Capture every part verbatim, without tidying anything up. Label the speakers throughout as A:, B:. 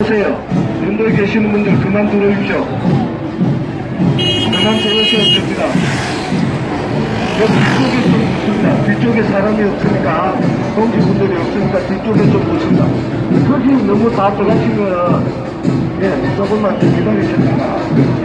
A: 보세요. 연도에 계시는 분들 그만 들어오십시오. 그만 들어오셔야 됩니다. 여기 뒤쪽에 좀 있습니다. 뒤쪽에 사람이 없으니까, 동지분들이 없으니까 뒤쪽에 좀 보십니다. 거기 너무 다 들어가시면, 예, 조금만 더 기다리셨다가.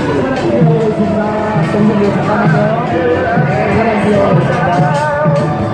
A: 잠깐만요. 네, 사람 들어오겠습니다.